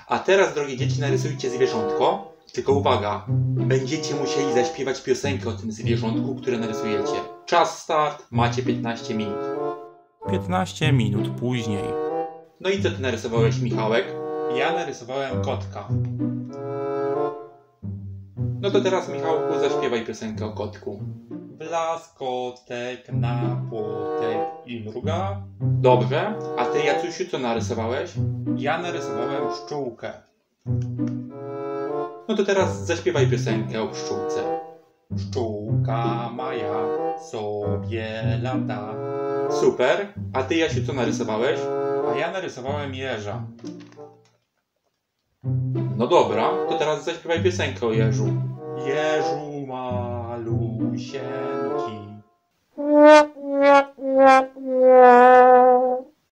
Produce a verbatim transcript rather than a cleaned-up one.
A teraz, drogie dzieci, narysujcie zwierzątko. Tylko uwaga, będziecie musieli zaśpiewać piosenkę o tym zwierzątku, które narysujecie. Czas start, macie piętnaście minut. piętnaście minut później. No i co ty narysowałeś, Michałek? Ja narysowałem kotka. No to teraz, Michałku, zaśpiewaj piosenkę o kotku. Wlazł kotek na płotek i mruga. Dobrze, a ty, Jacusiu, co narysowałeś? Ja narysowałem pszczółkę. No to teraz zaśpiewaj piosenkę o pszczółce. Pszczółka maja sobie lata. Super, a ty, Jasiu, co narysowałeś? A ja narysowałem jeża. No dobra, to teraz zaśpiewaj piosenkę o jeżu. Jeżu malusieńki.